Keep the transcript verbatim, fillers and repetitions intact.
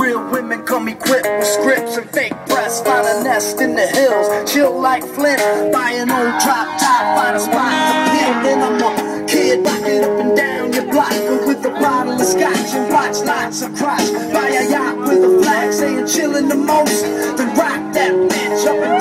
Real women come equipped with scripts and fake breasts. Find a nest in the hills, chill like Flint. Buy an old drop top, find a spot to pimp. And I'm a kid rocking up and down your block with a bottle of scotch and watch lots of crotch. Buy a yacht with a flag saying chillin' the most. Then rock that bitch up and